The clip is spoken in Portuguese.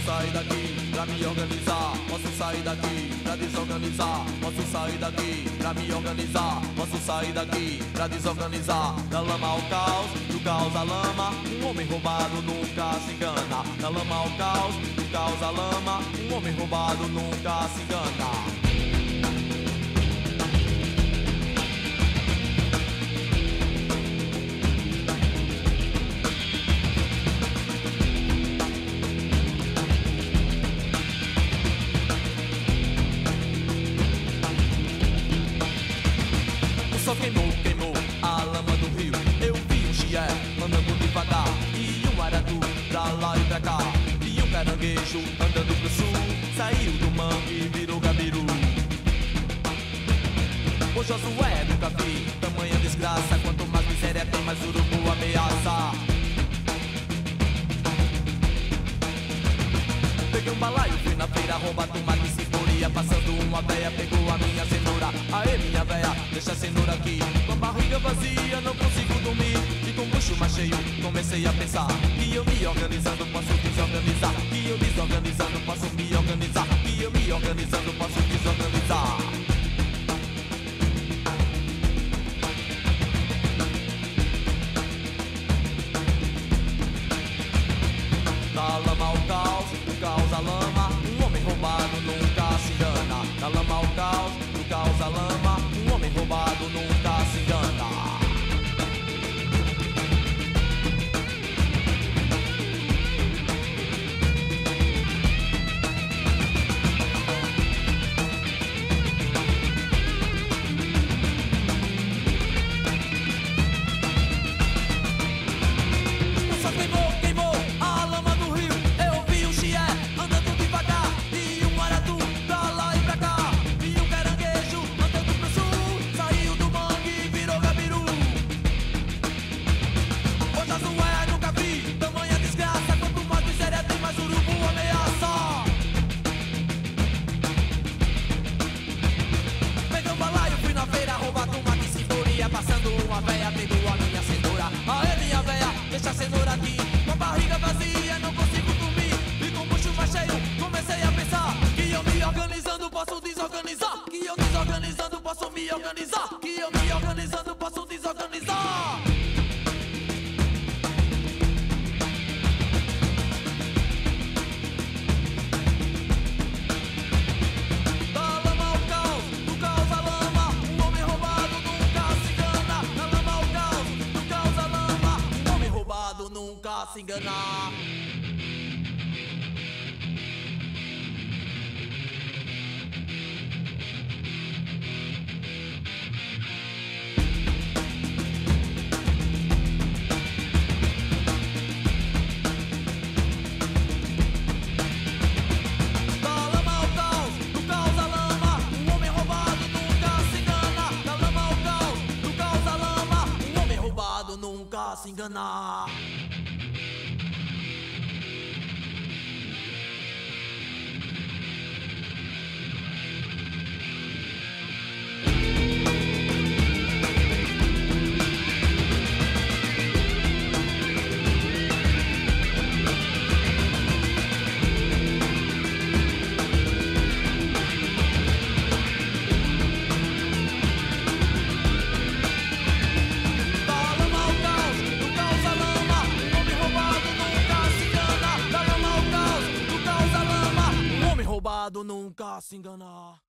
sair daqui pra me organizar. Posso sair daqui pra desorganizar. Posso sair daqui pra me organizar. Posso sair daqui pra desorganizar. Da lama ao caos, do caos à lama. Um homem roubado nunca se engana. Da lama ao caos, do caos à lama. Um homem roubado nunca se engana. Só queimou, queimou a lama do rio. Eu vi um chié andando devagar e um aratu pra lá e pra cá. E um caranguejo andando pro sul. Saiu do mangue e virou gabiru. Ô Josué, nunca vi tamanha desgraça. Quanto mais miséria tem, mais urubu ameaça. Peguei um balaio, fui na feira roubar tomate e ceboria. Passando uma véia, pegou a minha cenoura. Aê minha véia, deixa a cenoura aqui. Com a barriga vazia, não consigo dormir. E com o bucho mais cheio, comecei a pensar que eu me organizando posso desorganizar. Que eu desorganizando posso me organizar. Que eu me organizando posso desorganizar. Da lama ao caos, do caos à lama. Um homem roubado nunca se engana. Da lama ao caos, do caos à lama. Um homem roubado nunca se engana. Só queimou, queimou a lama do rio. Eu vi um chié andando devagar e um aratu pra lá e pra cá. E um caranguejo andando pro sul. Saiu do mangue e virou gabiru. Ô Josué, nunca vi tamanha desgraça. Quanto mais miséria tem, mais urubu ameaça. Peguei um balaio, fui na feira roubar tomate e ceboria. Passando uma véia, pegou a minha cenoura. Aê minha véia, deixa a cenoura aqui. Com a barriga vazia, não consigo dormir. E com o bucho mais cheio, comecei a pensar que eu me organizando posso desorganizar. Que eu desorganizando posso me organizar. Que eu me organizando posso desorganizar. Da lama ao caos, do caos à lama. Um homem roubado nunca se engana. Da lama ao caos, do caos à lama. Um homem roubado nunca se engana. Da lama ao caos, do caos à lama. Um homem roubado nunca se engana. Da lama ao caos, do caos à lama. Um homem roubado nunca se engana. Da lama ao caos, do caos à lama. Um homem roubado nunca se engana. Da lama ao caos, do caos à lama. Um homem roubado nunca se engana.